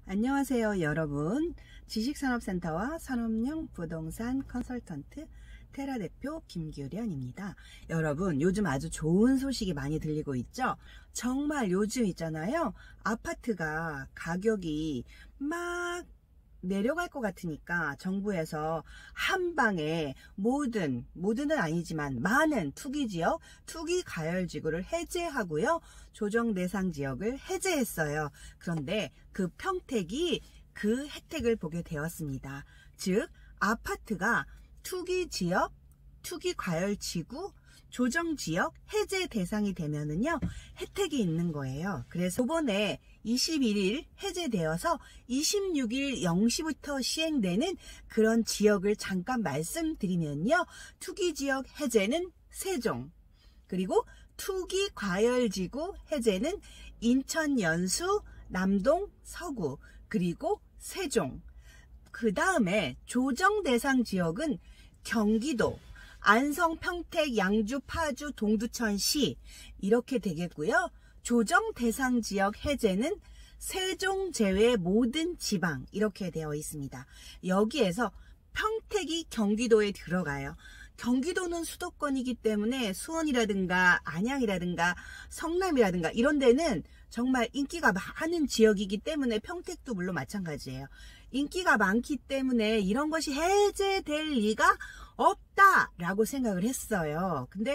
안녕하세요, 여러분. 지식산업센터와 산업용 부동산 컨설턴트 테라 대표 김규련입니다. 여러분, 요즘 아주 좋은 소식이 많이 들리고 있죠? 정말 요즘 있잖아요. 아파트가 가격이 내려갈 것 같으니까 정부에서 한 방에 모든은 아니지만 많은 투기지역, 투기과열지구를 해제하고요. 조정 대상 지역을 해제했어요. 그런데 그 평택이 그 혜택을 보게 되었습니다. 즉, 아파트가 투기지역, 투기과열지구, 조정지역 해제 대상이 되면은요, 혜택이 있는 거예요. 그래서 이번에 21일 해제되어서 26일 0시부터 시행되는 그런 지역을 잠깐 말씀드리면요, 투기지역 해제는 세종, 그리고 투기과열지구 해제는 인천 연수, 남동, 서구, 그리고 세종. 그 다음에 조정 대상 지역은 경기도, 안성, 평택, 양주, 파주, 동두천시 이렇게 되겠고요. 조정 대상 지역 해제는 세종 제외 모든 지방 이렇게 되어 있습니다. 여기에서 평택이 경기도에 들어가요. 경기도는 수도권이기 때문에 수원이라든가 안양이라든가 성남이라든가 이런 데는 정말 인기가 많은 지역이기 때문에 평택도 물론 마찬가지예요. 인기가 많기 때문에 이런 것이 해제될 리가 없다라고 생각을 했어요. 근데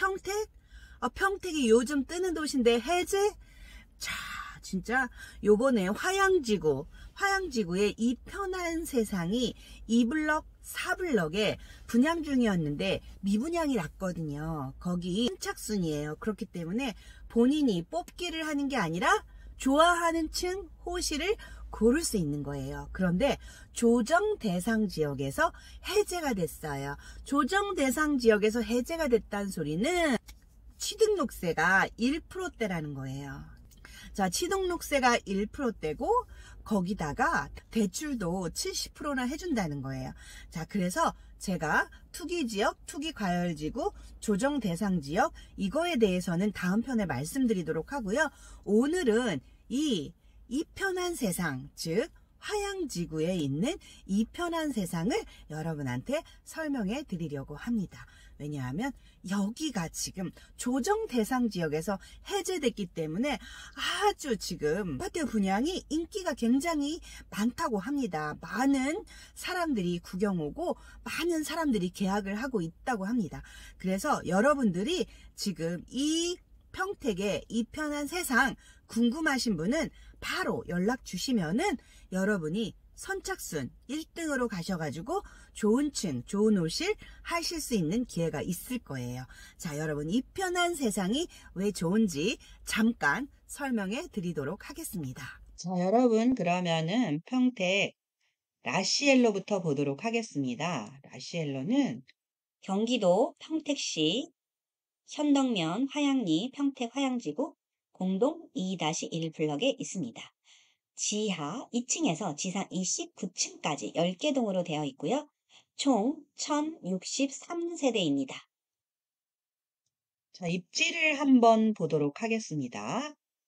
평택이 요즘 뜨는 도시인데 해제? 자, 진짜 요번에 화양지구의 이 편한 세상이 2블럭, 4블럭에 분양 중이었는데 미분양이 났거든요. 거기 선착순이에요. 그렇기 때문에 본인이 뽑기를 하는 게 아니라 좋아하는 층 호실을 고를 수 있는 거예요. 그런데 조정 대상 지역에서 해제가 됐어요. 조정 대상 지역에서 해제가 됐다는 소리는 취득록세가 1%대라는 거예요. 자, 취득록세가 1%대고 거기다가 대출도 70%나 해준다는 거예요. 자, 그래서 제가 투기지역, 투기과열지구, 조정대상지역 이거에 대해서는 다음 편에 말씀드리도록 하고요. 오늘은 이 편한 세상, 즉 화양지구에 있는 이 편한 세상을 여러분한테 설명해 드리려고 합니다. 왜냐하면 여기가 지금 조정 대상 지역에서 해제됐기 때문에 아주 지금 아파트 분양이 인기가 굉장히 많다고 합니다. 많은 사람들이 구경 오고 많은 사람들이 계약을 하고 있다고 합니다. 그래서 여러분들이 지금 이 평택의 이 편한 세상 궁금하신 분은 바로 연락 주시면은 여러분이 선착순 1등으로 가셔가지고 좋은 층, 좋은 호실 하실 수 있는 기회가 있을 거예요. 자, 여러분 이 편한 세상이 왜 좋은지 잠깐 설명해 드리도록 하겠습니다. 자, 여러분 그러면은 평택 라시엘로부터 보도록 하겠습니다. 라시엘로는 경기도 평택시 현덕면 화양리 평택 화양지구 공동 2-1블럭에 있습니다. 지하 2층에서 지상 29층까지 10개 동으로 되어 있고요. 총 1063세대입니다. 자, 입지를 한번 보도록 하겠습니다.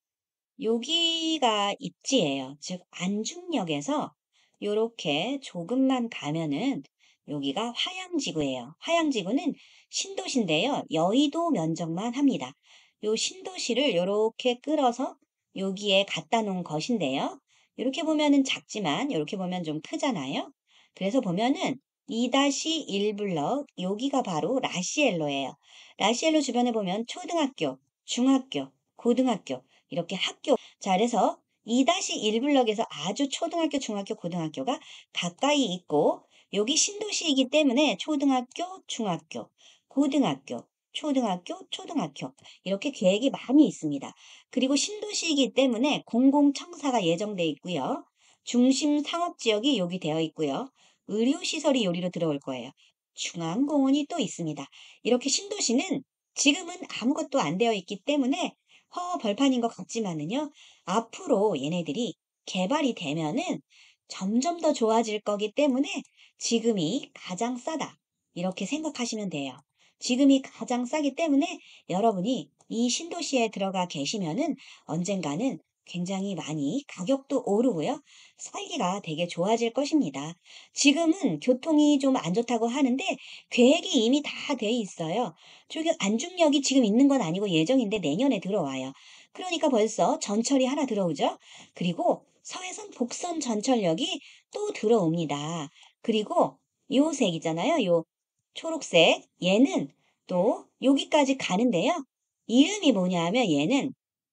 여기가 입지예요. 즉 안중역에서 이렇게 조금만 가면은 여기가 화양지구예요. 화양지구는 신도시인데요. 여의도 면적만 합니다. 요 신도시를 이렇게 끌어서 여기에 갖다 놓은 것인데요. 이렇게 보면은 작지만 이렇게 보면 좀 크잖아요. 그래서 보면은 2-1블럭 여기가 바로 라시엘로예요. 라시엘로 주변에 보면 초등학교, 중학교, 고등학교 이렇게 학교. 자, 그래서 2-1블럭에서 아주 초등학교, 중학교, 고등학교가 가까이 있고 여기 신도시이기 때문에 초등학교, 중학교, 고등학교, 초등학교 이렇게 계획이 많이 있습니다. 그리고 신도시이기 때문에 공공청사가 예정돼 있고요. 중심 상업지역이 여기 되어 있고요. 의료시설이 여기로 들어올 거예요. 중앙공원이 또 있습니다. 이렇게 신도시는 지금은 아무것도 안 되어 있기 때문에 벌판인 것 같지만은요. 앞으로 얘네들이 개발이 되면은 점점 더 좋아질 거기 때문에 지금이 가장 싸다. 이렇게 생각하시면 돼요. 지금이 가장 싸기 때문에 여러분이 이 신도시에 들어가 계시면은 언젠가는 굉장히 많이 가격도 오르고요. 살기가 되게 좋아질 것입니다. 지금은 교통이 좀 안 좋다고 하는데 계획이 이미 다 돼 있어요. 저기 안중역이 지금 있는 건 아니고 예정인데 내년에 들어와요. 그러니까 벌써 전철이 하나 들어오죠. 그리고 서해선 복선 전철역이 또 들어옵니다. 그리고 요 색 있잖아요. 요 초록색 얘는 또 여기까지 가는데요. 이름이 뭐냐 하면 얘는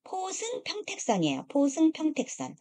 포승평택선이에요. 포승평택선.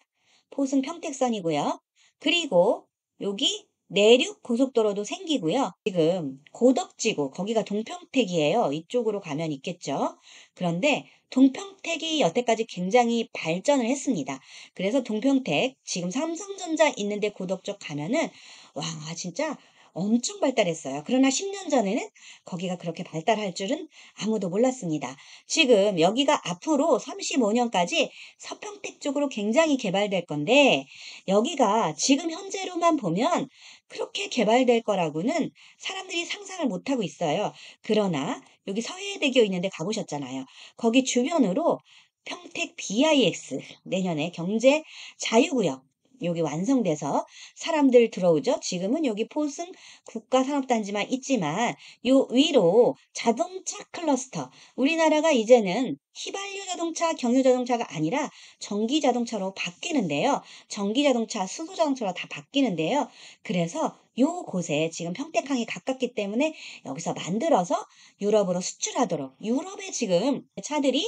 포승평택선이고요. 그리고 여기 내륙 고속도로도 생기고요. 지금 고덕지구, 거기가 동평택이에요. 이쪽으로 가면 있겠죠. 그런데 동평택이 여태까지 굉장히 발전을 했습니다. 그래서 동평택, 지금 삼성전자 있는데 고덕 쪽 가면은 와, 진짜 엄청 발달했어요. 그러나 10년 전에는 거기가 그렇게 발달할 줄은 아무도 몰랐습니다. 지금 여기가 앞으로 35년까지 서평택 쪽으로 굉장히 개발될 건데 여기가 지금 현재로만 보면 그렇게 개발될 거라고는 사람들이 상상을 못하고 있어요. 그러나 여기 서해대교 있는데 가보셨잖아요. 거기 주변으로 평택 BIX 내년에 경제 자유구역 여기 완성돼서 사람들 들어오죠. 지금은 여기 포승 국가산업단지만 있지만 요 위로 자동차 클러스터 우리나라가 이제는 휘발유 자동차, 경유 자동차가 아니라 전기 자동차로 바뀌는데요. 전기 자동차, 수소 자동차로 다 바뀌는데요. 그래서 요 곳에 지금 평택항이 가깝기 때문에 여기서 만들어서 유럽으로 수출하도록 유럽에 지금 차들이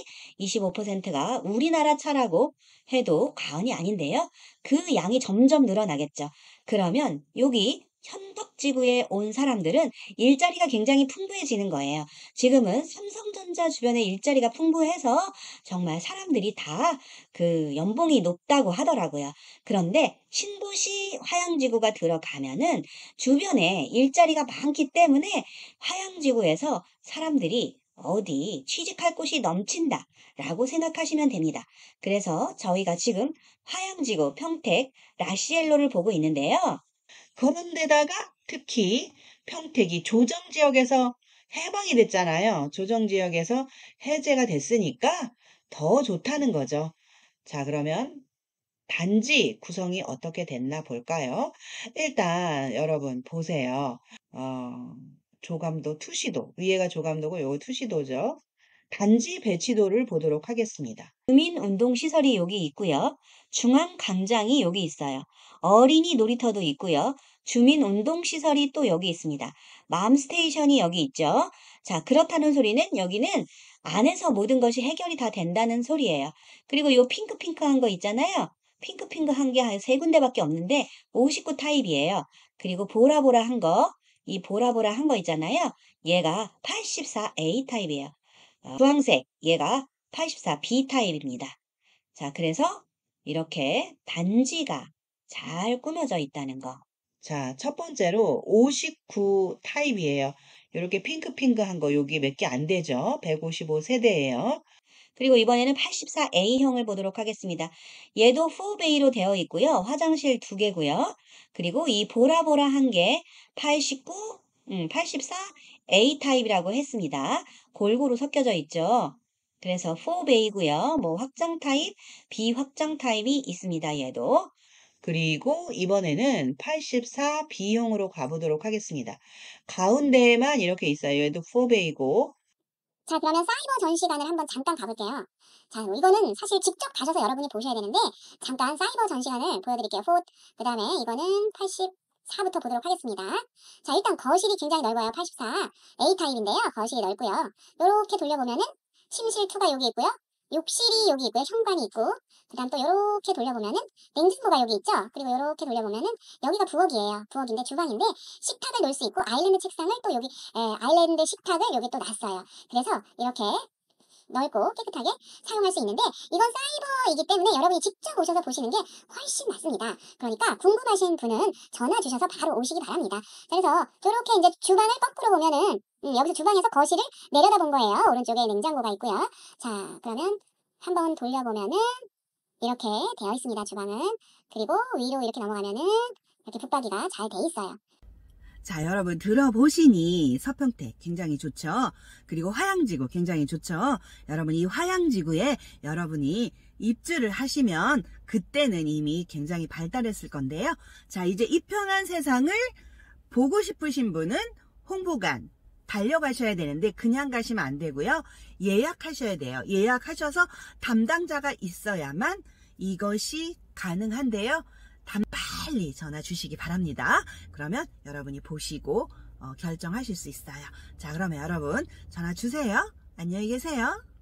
25%가 우리나라 차라고 해도 과언이 아닌데요. 그 양이 점점 늘어나겠죠. 그러면 여기 현덕지구에 온 사람들은 일자리가 굉장히 풍부해지는 거예요. 지금은 삼성전자 주변에 일자리가 풍부해서 정말 사람들이 다 그 연봉이 높다고 하더라고요. 그런데 신도시 화양지구가 들어가면은 주변에 일자리가 많기 때문에 화양지구에서 사람들이 어디 취직할 곳이 넘친다 라고 생각하시면 됩니다. 그래서 저희가 지금 화양지구 평택 라시엘로를 보고 있는데요. 그런데다가 특히 평택이 조정지역에서 해방이 됐잖아요. 조정지역에서 해제가 됐으니까 더 좋다는 거죠. 자, 그러면 단지 구성이 어떻게 됐나 볼까요? 일단 여러분 보세요. 조감도, 투시도. 위에가 조감도고 요거 투시도죠. 단지 배치도를 보도록 하겠습니다. 주민운동시설이 여기 있고요. 중앙광장이 여기 있어요. 어린이 놀이터도 있고요. 주민운동시설이 또 여기 있습니다. 맘스테이션이 여기 있죠. 자, 그렇다는 소리는 여기는 안에서 모든 것이 해결이 다 된다는 소리예요. 그리고 요 핑크핑크한 거 있잖아요. 핑크핑크한 게 한 세 군데밖에 없는데 59 타입이에요. 그리고 보라보라한 거, 이 보라보라한 거 있잖아요. 얘가 84A 타입이에요. 주황색, 얘가 84B 타입입니다. 자, 그래서 이렇게 단지가 잘 꾸며져 있다는 거. 자, 첫 번째로 59 타입이에요. 이렇게 핑크핑크한 거 여기 몇 개 안 되죠. 155 세대예요. 그리고 이번에는 84A형을 보도록 하겠습니다. 얘도 4베이로 되어 있고요. 화장실 2개고요. 그리고 이 보라보라한 게 84A 타입이라고 했습니다. 골고루 섞여져 있죠. 그래서 4베이고요. 뭐 확장 타입, 비확장 타입이 있습니다. 얘도. 그리고 이번에는 84B형으로 가보도록 하겠습니다. 가운데에만 이렇게 있어요. 얘도 4베이고. 자, 그러면 사이버 전시관을 한번 잠깐 가볼게요. 자, 이거는 사실 직접 가셔서 여러분이 보셔야 되는데 잠깐 사이버 전시관을 보여드릴게요. 그 다음에 이거는 84부터 보도록 하겠습니다. 자, 일단 거실이 굉장히 넓어요. 84 A 타입인데요. 거실이 넓고요. 요렇게 돌려보면은 침실2가 여기 있고요. 욕실이 여기 있고요. 현관이 있고, 그 다음 또 요렇게 돌려보면은 냉장고가 여기 있죠. 그리고 요렇게 돌려보면은 여기가 부엌이에요. 부엌인데 주방인데 식탁을 놓을 수 있고 아일랜드 책상을 또 여기 아일랜드 식탁을 여기 또 놨어요. 그래서 이렇게 넓고 깨끗하게 사용할 수 있는데 이건 사이버이기 때문에 여러분이 직접 오셔서 보시는 게 훨씬 낫습니다. 그러니까 궁금하신 분은 전화 주셔서 바로 오시기 바랍니다. 그래서 이렇게 이제 주방을 거꾸로 보면은 여기서 주방에서 거실을 내려다본 거예요. 오른쪽에 냉장고가 있고요. 자, 그러면 한번 돌려보면은 이렇게 되어 있습니다. 주방은. 그리고 위로 이렇게 넘어가면은 이렇게 붙박이가 잘 돼 있어요. 자, 여러분 들어보시니 서평택 굉장히 좋죠. 그리고 화양지구 굉장히 좋죠. 여러분 이 화양지구에 여러분이 입주를 하시면 그때는 이미 굉장히 발달했을 건데요. 자, 이제 이 편한 세상을 보고 싶으신 분은 홍보관 달려가셔야 되는데 그냥 가시면 안 되고요. 예약하셔야 돼요. 예약하셔서 담당자가 있어야만 이것이 가능한데요. 빨리 전화 주시기 바랍니다. 그러면 여러분이 보시고 결정하실 수 있어요. 자, 그러면 여러분 전화 주세요. 안녕히 계세요.